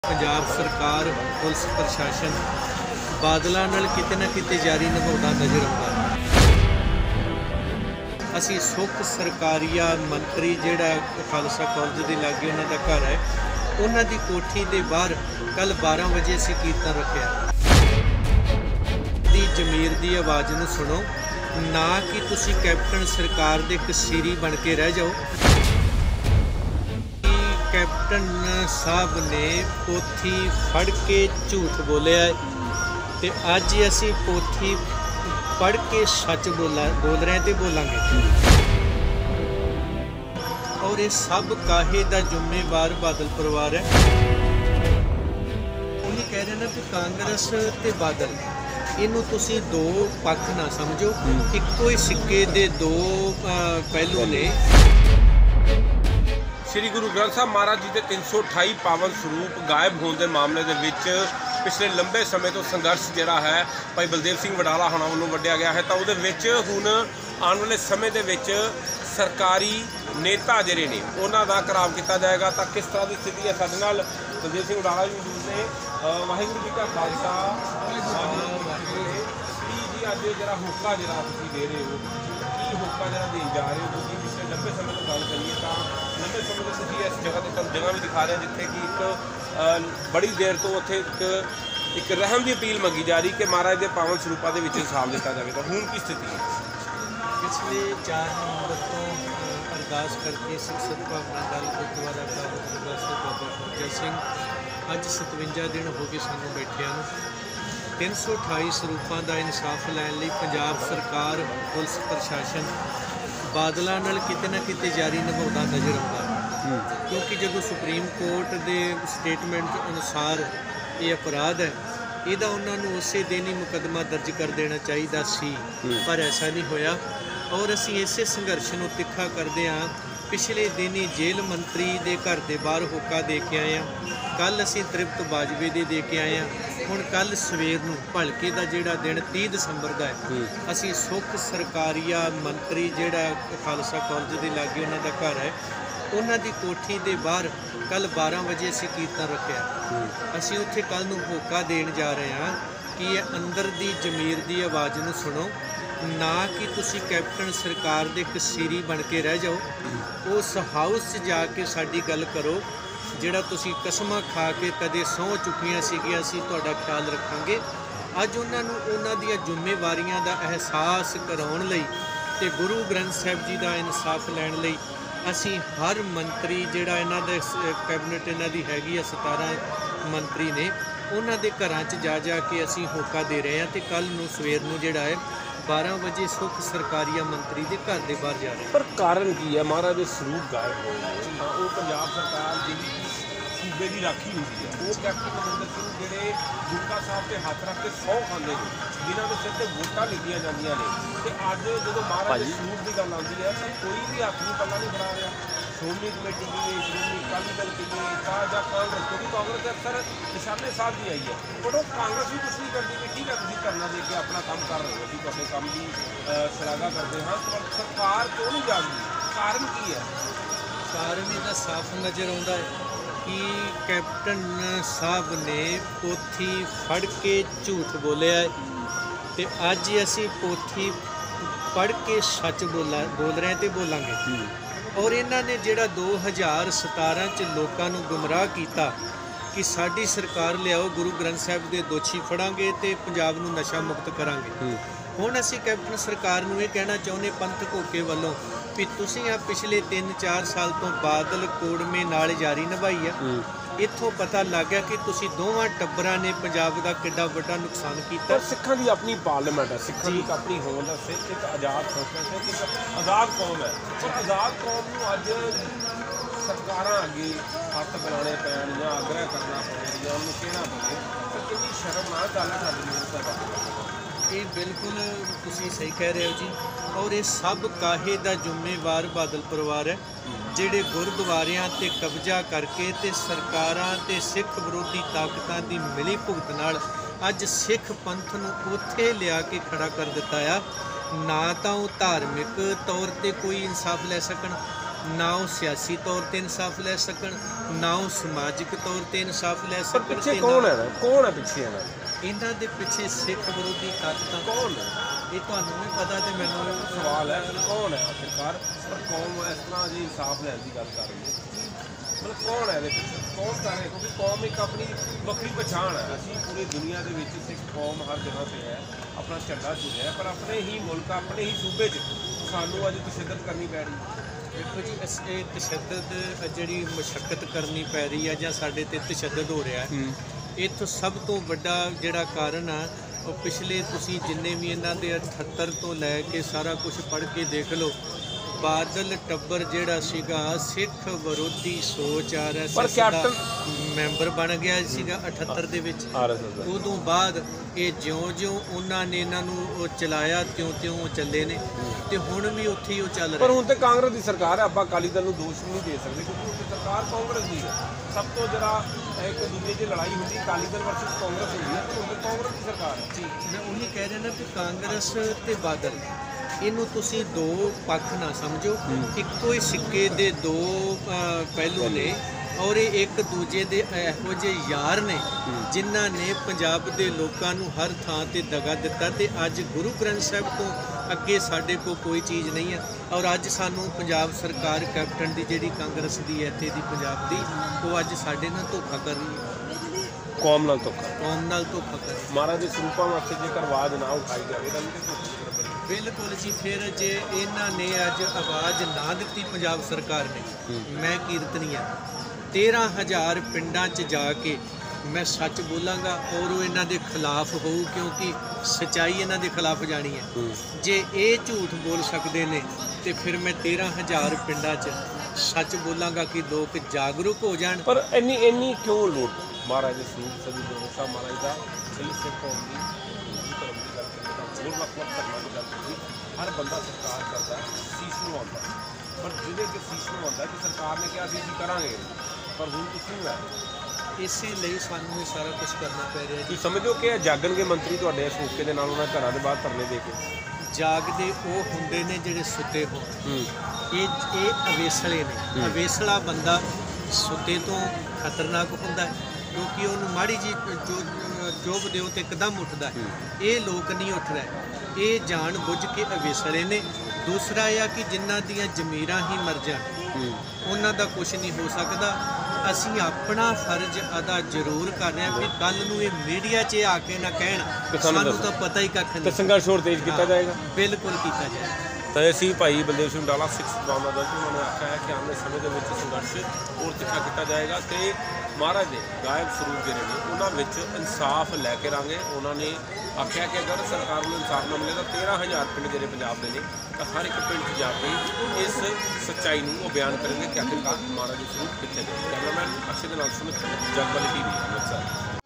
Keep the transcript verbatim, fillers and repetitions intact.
पंजाब सरकार पुलिस प्रशासन बादलों नाल किते ना किते जारी निभाउंदा नज़र आउंदा है। असीं सुख सरकारिया मंत्री जिहड़ा खालसा कॉलेज के लागे उन्हां दा घर है, उन्हां दी कोठी दे बाहर कल बारह बजे असीं कीर्तन रखिया। दी जमीर दी आवाज़ नूं सुनो, ना कि तुसीं कैप्टन सरकार दे कसीरी बन के रह जाओ। कैप्टन साहब ने पोथी फड़ के झूठ बोलिया ते अज असी पोथी पढ़ के सच बोला बोल रहे हैं तो बोलांगे। और ये सब काहे दा जिम्मेवार बादल परिवार है। उन्हें कह रहे ना कि कांग्रेस ते बादल इनू तुसी दो पक्ष ना समझो, इक्को ही सिक्के दे दो पहलू ने। श्री गुरु ग्रंथ साहब महाराज जी के तीन सौ अठाई पावन स्वरूप गायब होने के मामले के विच पिछले लंबे समय तो संघर्ष जिहड़ा है भाई बलदेव सिंह वडाला होना वालों वड्ढिया गया है। तो उहदे विच हुण आने वाले समय के विच सरकारी नेता जिहड़े ने उन्हां दा घराव किया जाएगा। तो किस तरह की स्थिति है, साडे नाल बलदेव सिंह वडाला जी मौजूद ने। वाहिगुरू जी का खालसा जी अज जिहड़ा होका जिहड़ा तुसीं दे रहे हो, की होका जिहड़ा देण जा रहे हो, क्योंकि पिछले लंबे समय तो गल करिए तो लंबे समय तो तुसीं इस जगह तो जगह भी दिखा रहे हैं जिथे कि एक बड़ी देर तो उत्थे एक एक रहम की अपील मंगी जा रही कि महाराज के पावन स्वरूपों के इंसाफ दिता जाए। तो हुण की स्थिति है? पिछले चार नवंबर तो अरदास करके सिख सद्भावना दल गुरुद्वारा का बाबा फौजा सिंह अज सतवंजा दिन हो गए सानू बैठिया तीन सौ अठाई स्वरूपों का इंसाफ लैन लई पंजाब सरकार पुलिस प्रशासन बादलों नाल किते ना किते जारी निभाउंदा नज़र आउंदा है। क्योंकि जो सुप्रीम कोर्ट के स्टेटमेंट अनुसार ये अपराध है, ਇਹਦਾ ਉਹਨਾਂ ਨੂੰ ਉਸੇ दिन ही मुकदमा दर्ज कर देना चाहिए सी, पर ऐसा नहीं होया। और असी इसे संघर्ष को तिखा करते हाँ पिछले दिन ही जेल मंत्री के घर के बाहर होका दे के आए हैं। कल असी तृप्त बाजवे दे दे के आए हैं। हुण कल सवेर नूं भलके का जिहड़ा दिन तीह दसंबर का है, असी सुख सरकारिया मंत्री जिहड़ा खालसा कॉलेज के लागे उन्हां दा घर है, उन्हां दी कोठी दे बाहर कल बारह बजे असी कीर्तन रखिया। असी उत्थे कल नूं होका देण जा रहे हैं कि ये अंदर दी जमीर दी आवाज़ नूं सुनो, ना कि तुसी कैप्टन सरकार दे कसीरी बन के रह जाओ। उस हाउस जाके साडी गल करो जिहड़ा तुसी कसमां खा के कदे सौं चुकियां सीगियां असीं तुहाडा ख्याल रखांगे। अज उन्हां नूं उन्हां दीआं जिम्मेवारियां दा एहसास कराउण लई ते गुरु ग्रंथ साहिब जी दा इंसाफ लैण लई असीं हर मंत्री जिहड़ा इन्हां दे कैबिनेट इन्हां दी हैगी आ सतारह मंत्री ने, उन्हां दे घरां 'च जा जा के असीं होका दे रहे हैं। तो कल नूं सवेर नूं जिहड़ा है बारह बजे सुख सरकारिया मंत्री के घर के बाहर जा रहे हैं। पर कारण की है? महाराज के स्वरूप गायब हो गए, वो पंजाब सरकार जी सूबे की राखी होती है, वो कैप्टन अमरिंदर सिंह जिहड़े गुरका साहब के हथ रख के सौ खाते हैं, जिन्हों के सिर पर वोटां लिखिया जांदियां ने। तो अज जो महाराज के स्वरूप की गल आती है तो कोई भी हथ नहीं पल्ला नहीं बना रहा। श्रोमणी कमेटी की है, श्रोमणी अकाली दल की है, या कांग्रेस, क्योंकि कांग्रेस अक्सर निशाने साथ ही आई है, बट वो कांग्रेस भी कुछ नहीं करती कि ठीक है तुम धरना दे के अपना काम कर रहे हो, अभी अपने काम की शलाघा करते हैं, पर सरकार क्यों नहीं जागती? कारण की है? कारण इसका साफ नज़र आता है कि कैप्टन साहब ने पोथी फड़ के झूठ बोलिया ते अज असी पोथी पढ़ के सच बोला बोल रहे हैं तो बोलांगे। और इन्हों ने जिहड़ा दो हज़ार सतारह च लोगों को गुमराह किया कि साडी सरकार लियाओ, गुरु ग्रंथ साहिब के दोषी फड़ांगे तो पंजाब नूं नशा मुक्त करांगे। हुण असीं कैप्टन सरकार नूं इह कहना चाहुंदे पंथ होके वल्लों भी तुसीं आ पिछले तीन चार साल तो बादल कोड़मे नाल जारी निभाई है। इत्थों पता लग गया कि तुसीं दोवां टब्बरां ने पंजाब का किड्डा वड्डा नुकसान किया। सिखां दी अपनी पार्लीमेंट है, सिखां दी अपनी होंद है, सिख एक आज़ाद संस्था है, एक आज़ाद कौम है। पर आज़ाद कौम नूं अज सरकारां अगे हत्थ बनाने पैण जां आग्रह करना पवे जां उन्होंने कहना पवे, तो कितनी शर्मनाक गल है साडी न्यूज़ दा। ये बिल्कुल तुसीं सही कह रहे हो जी। और ये सब काहे दा जिम्मेवार बादल परिवार है, जिहड़े गुरुद्वारियां ते कब्जा करके ते सरकारां ते सिख विरोधी ताकतां दी मिली भुगत नाल अज सिख पंथ नूं उत्थे लिया के खड़ा कर दिता है। ना तो वो धार्मिक तौर पर कोई इंसाफ लै सकन, ਨਾ ਉਹ ਸਿਆਸੀ ਤੌਰ ਤੇ ਇਨਸਾਫ ਲੈ ਸਕਣ, ਨਾ ਉਹ ਸਮਾਜਿਕ ਤੌਰ ਤੇ ਇਨਸਾਫ ਲੈ ਪਰ ਸਕਣ। ਪਿੱਛੇ ਤੇ ਕੌਣ ਨਾ- ਹੈ ਕੌਣ ਹੈ ਪਿੱਛੇ ਇਹਨਾਂ ਦੇ? ਇਹਨਾਂ ਦੇ ਪਿੱਛੇ ਸਿੱਖ ਵਿਰੋਧੀ ਤਾਕਤਾਂ। ਕੌਣ ਹੈ? ਇਹ ਤੁਹਾਨੂੰ ਵੀ ਪਤਾ ਤੇ ਮੈਨੂੰ ਵੀ ਪਤਾ। ਸਵਾਲ ਹੈ ਕੌਣ ਹੈ ਆਖਿਰਕਾਰ? ਪਰ ਕੌਮ ਇਸ ਤਰ੍ਹਾਂ ਜੀ ਇਨਸਾਫ ਲੈਣ ਦੀ ਗੱਲ ਕਰ ਰਹੀ ਹੈ, ਮਤਲਬ ਕੌਣ ਹੈ ਇਹਦੇ ਪਿੱਛੇ? ਕੌਣ ਕਰ ਰਿਹਾ? ਕਿਉਂਕਿ ਕੌਮ ਇੱਕ ਆਪਣੀ ਵੱਖਰੀ ਪਛਾਣ ਹੈ। ਅਸੀਂ ਪੂਰੀ ਦੁਨੀਆ ਦੇ ਵਿੱਚ ਸਿੱਖ ਕੌਮ ਹਰ ਜਗ੍ਹਾ ਤੇ ਹੈ, ਆਪਣਾ ਝੰਡਾ ਚੁੱਕਿਆ, ਪਰ ਆਪਣੇ ਹੀ ਮੁਲਕ ਆਪਣੇ ਹੀ ਸੂਬੇ 'ਚ ਸਾਨੂੰ ਅੱਜ ਤਸ਼ੱਦਦ ਕਰਨੀ ਪੈ ਰਹੀ ਹੈ। ਦੇਖੋ ਜੀ, ਅਸ ਇਹ ਤਸ਼ੱਦਦ ਜਿਹੜੀ ਮੁਸ਼ੱਕਤ ਕਰਨੀ ਪੈ ਰਹੀ ਆ ਜਾਂ ਸਾਡੇ ਤੇ ਤਸ਼ੱਦਦ ਹੋ ਰਿਹਾ ਹੈ, ਇੱਥੋਂ ਸਭ ਤੋਂ ਵੱਡਾ ਜਿਹੜਾ ਕਾਰਨ ਆ ਉਹ ਪਿਛਲੇ ਤੁਸੀਂ ਜਿੰਨੇ ਵੀ ਇਹਨਾਂ ਦੇ ਅਠੱਤਰ ਤੋਂ ਲੈ ਕੇ ਸਾਰਾ ਕੁਝ ਪੜ੍ਹ ਕੇ ਦੇਖ ਲਓ, ਬਾਦਲ ਟੱਬਰ ਜਿਹੜਾ ਸੀਗਾ ਸਿੱਖ ਵਿਰੋਧੀ ਸੋਚ ਆ ਰਿਹਾ ਪਰ ਸੀ, ਦਾ ਕੈਪਟਨ- ਮੈਂਬਰ ਬਣ ਗਿਆ ਸੀਗਾ ਅਠੱਤਰ ਦੇ ਵਿੱਚ। ਉਦੋਂ ਬਾਅਦ ਇਹ ਜਿਉਂ-ਜਿਉਂ ਉਹਨਾਂ ਨੇ ਇਹਨਾਂ ਨੂੰ ਉਹ ਚਲਾਇਆ ਤਿਉਂ-ਤਿਉਂ ਉਹ ਚੱਲੇ ਨੇ, ਤੇ ਹੁਣ ਵੀ ਉੱਥੇ ਹੀ ਉਹ ਚੱਲ ਪਰ ਰਿਹਾ। ਹੁਣ ਤੇ ਕਾਂਗਰਸ ਦੀ ਸਰਕਾਰ ਹੈ, ਆਪਾਂ ਅਕਾਲੀ ਦਲ ਨੂੰ ਦੋਸ਼ ਵੀ ਨਹੀਂ ਦੇ ਸਕਦੇ ਕਿਉਂਕਿ ਉੱਥੇ ਸਰਕਾਰ ਕਾਂਗਰਸ ਦੀ ਹੈ। ਸਭ ਤੋਂ ਜਿਹੜਾ ਇੱਕ ਦੂਜੇ 'ਚ ਲੜਾਈ ਹੁੰਦੀ ਅਕਾਲੀ ਦਲ ਵਰਸਸ ਕਾਂਗਰਸ ਹੁੰਦੀ ਹੈ, ਤੇ ਹੁਣ ਤੇ ਕਾਂਗਰਸ ਦੀ ਸਰਕਾਰ ਹੈ। ਜੀ, ਮੈਂ ਉਹੀ ਕਹਿ ਰਿਹਾ ਨਾ ਕਿ ਕਾਂਗਰਸ ਤੇ ਬਾਦਲ, ਇਹਨੂੰ ਤੁਸੀਂ ਦੋ ਪੱਖ ਨਾ ਸਮਝੋ, ਇੱਕੋ ਹੀ ਸਿੱਕੇ ਦੇ ਦੋ ਅ, ਪਹਿਲੂ ਨੇ, ਔਰ ਇਹ ਇੱਕ ਦੂਜੇ ਦੇ ਇਹੋ ਜਿਹੇ ਯਾਰ ਨੇ ਜਿਨ੍ਹਾਂ ਨੇ ਪੰਜਾਬ ਦੇ ਲੋਕਾਂ ਨੂੰ ਹਰ ਥਾਂ ਤੇ ਦਗਾ ਦਿੱਤਾ, ਤੇ ਅੱਜ ਗੁਰੂ ਗ੍ਰੰਥ ਸਾਹਿਬ ਤੋਂ ਅੱਗੇ ਸਾਡੇ ਕੋਲ ਕੋਈ ਚੀਜ਼ ਨਹੀਂ ਹੈ। ਔਰ ਅੱਜ ਸਾਨੂੰ ਪੰਜਾਬ ਸਰਕਾਰ ਕੈਪਟਨ ਦੀ ਜਿਹੜੀ ਕਾਂਗਰਸ ਦੀ ਹੈ ਇੱਥੇ ਦੀ ਪੰਜਾਬ ਦੀ, ਉਹ ਅੱਜ ਸਾਡੇ ਨਾਲ ਧੋਖਾ ਕਰ ਰਹੀ ਹੈ, ਕੌਮ ਨਾਲ ਧੋਖਾ, ਕੌਮ ਨਾਲ ਧੋਖਾ ਕਰ ਰਹੀ ਹੈ। ਮਹਾਰਾਜ ਦੇ ਸਰੂਪਾਂ ਵਾਸਤੇ ਜੇਕਰ ਆਵਾਜ਼ ਨਾ ਉਠਾਈ ਜਾਵੇ ਤਾਂ ਵੀ ਧੋਖਾ ਬਰਾਬਰ ਹੈ। ਬਿਲਕੁਲ ਜੀ, ਫਿਰ ਜੇ ਇਹਨਾਂ ਨੇ ਅੱਜ ਆਵਾਜ਼ ਨਾ ਦਿੱਤੀ ਪੰਜਾਬ ਸਰਕਾਰ ਨੇ, ਮੈਂ ਕੀਰਤਨੀਆ ਤੇਰ੍ਹਾਂ ਹਜ਼ਾਰ ਪਿੰਡਾਂ 'ਚ ਜਾ ਕੇ ਮੈਂ ਸੱਚ ਬੋਲਾਂਗਾ, ਔਰ ਉਹ ਇਹਨਾਂ ਦੇ ਖਿਲਾਫ ਹੋਊ, ਕਿਉਂਕਿ ਸੱਚਾਈ ਇਹਨਾਂ ਦੇ ਖਿਲਾਫ ਜਾਣੀ ਹੈ। ਜੇ ਇਹ ਝੂਠ ਬੋਲ ਸਕਦੇ ਨੇ ਤੇ ਫਿਰ ਮੈਂ ਤੇਰ੍ਹਾਂ ਹਜ਼ਾਰ ਪਿੰਡਾਂ 'ਚ ਸੱਚ ਬੋਲਾਂਗਾ ਕਿ ਲੋਕ ਜਾਗਰੂਕ ਹੋ ਜਾਣ। ਪਰ ਇੰਨੀ ਇੰਨੀ ਕਿਉਂ ਲੋੜ ਮਹਾਰਾਜ ਦੇ ਸਰੂਪ ਸਦੀ ਦੇ ਸਾਹਿਬ ਮਹਾਰਾਜ ਦਾ ਸਿੱਖ ਸਿੱਖ ਕੌਮ ਦੀ ਹਿੰਦੂ ਧਰਮ ਦੀ ਗੱਲ ਕਰੀਏ ਤਾਂ ਹੋਰ ਵੱਖ ਵੱਖ ਧਰਮਾਂ ਦੀ ਗੱਲ ਕਰੀਏ, ਹਰ ਬੰਦਾ ਸਰਕਾਰ ਕਰਦਾ ਸੀਸ ਨੂੰ ਆਉਂਦਾ, ਪਰ ਜਿਹਦੇ ਕਿ ਸੀਸ ਨੂੰ ਆਉਂਦਾ ਕਿ ਸਰਕਾਰ ਨੇ ਕਿਹਾ ਸੀ ਅਸੀਂ ਕਰਾਂਗੇ, ਪਰ ਹੁਣ ਤੁਸੀਂ ਲੈ ਇਸੇ ਲਈ ਸਾਨੂੰ ਇਹ ਸਾਰਾ ਕੁਝ ਕਰਨਾ ਪੈ ਰਿਹਾ ਜੀ। ਤੁਸੀਂ ਸਮਝੋ ਕਿ ਇਹ ਜਾਗਣਗੇ ਮੰਤਰੀ ਤੁਹਾਡੇ ਇਸ ਮੌਕੇ ਦੇ ਨਾਲ ਉਹਨਾਂ ਘਰਾਂ ਦੇ ਬਾਹਰ ਧਰਨੇ ਦੇ ਕੇ? ਜਾਗਦੇ ਉਹ ਹੁੰਦੇ ਨੇ ਜਿਹੜੇ ਸੁੱਤੇ ਹੋਣ। ਇਹ ਇਹ ਅਵੇਸਲੇ ਨੇ। ਅਵੇਸਲਾ ਬੰਦਾ ਸੁੱਤੇ ਤੋਂ ਖਤਰਨਾਕ ਹੁੰਦਾ ਹੈ, ਕਿਉਂਕਿ ਉਹਨੂੰ ਮਾੜੀ ਜੀ ਜੋ ਜੋਬ ਦਿਓ ਤੇ ਇੱਕਦਮ ਉੱਠਦਾ ਹੈ। ਇਹ ਲੋਕ ਨਹੀਂ ਉੱਠ ਰਹੇ, ਇਹ ਜਾਣ ਬੁੱਝ ਕੇ ਅਵੇਸਲੇ ਨੇ। ਦੂਸਰਾ ਇਹ ਆ ਕਿ ਜਿਨ੍ਹਾਂ ਦੀਆਂ ਜ਼ਮੀਰਾਂ ਹੀ ਮਰ ਜਾਣ, ਉਹਨਾਂ ਦਾ ਕੁਝ ਨਹੀਂ ਹੋ ਸਕਦਾ। ਅਸੀਂ ਆਪਣਾ ਫਰਜ਼ ਅਦਾ ਜ਼ਰੂਰ ਕਰ ਰਹੇ ਹਾਂ ਕਿ ਕੱਲ ਨੂੰ ਇਹ ਮੀਡੀਆ 'ਚ ਆ ਕੇ ਨਾ ਕਹਿਣ ਸਾਨੂੰ ਤਾਂ ਪਤਾ ਹੀ ਕੱਖ ਨਹੀਂ। ਤੇ ਸੰਘਰਸ਼ ਹੋਰ ਤੇਜ਼ ਕੀਤਾ ਜਾਏਗਾ? ਬਿਲਕੁਲ ਕੀਤਾ ਜਾਏਗਾ। ਤਾਂ ਅਸੀਂ ਭਾਈ ਬਲਦੇਵ ਸਿੰਘ ਡਾਲਾ ਸਿੱਖ ਸਤਵਾਂ ਦਾ ਦਰਜ ਉਹਨਾਂ ਨੇ ਆਖਿਆ ਹੈ ਕਿ ਆਉਣ ਵਾਲੇ ਸਮੇਂ ਦੇ ਵਿੱਚ ਸੰਘਰਸ਼ ਹੋਰ ਤਿੱਖਾ ਕੀਤਾ ਜਾਏਗਾ ਤੇ ਮਹਾਰਾਜ ਦੇ ਗਾਇਬ ਸਰੂਪ ਜਿਹੜੇ ਨੇ ਉਹਨਾਂ ਵਿੱਚ ਇਨਸਾਫ ਲੈ ਕੇ ਰਾਂਗੇ। ਉਹਨਾਂ ਨੇ ਆਖਿਆ ਕਿ ਅਗਰ ਸਰਕਾਰ ਨੂੰ ਇਨਸਾਫ ਨਾ ਮਿਲੇ ਤਾਂ ਤੇਰ੍ਹਾਂ ਹਜ਼ਾਰ ਪਿੰਡ ਜਿਹੜੇ ਪੰਜਾਬ ਦੇ ਨੇ ਤਾਂ ਹਰ ਇੱਕ ਪਿੰਡ 'ਚ ਜਾ ਕੇ ਇਸ ਸੱਚਾਈ ਨੂੰ ਉਹ ਬਿਆਨ ਕਰਨਗੇ ਕਿ ਆਖਿਰਕਾਰ ਮਹਾਰਾਜ ਦੇ ਸਰੂਪ ਕਿੱਥੇ ਗਏ। ਕੈਮਰਾਮੈਨ ਅਕਸ਼ੇ ਦੇ ਨਾਲ ਸੁਮਿਤ, ਜਗਬਾਨੀ ਟੀਵੀ ਅੰਮ੍ਰਿਤਸਰ।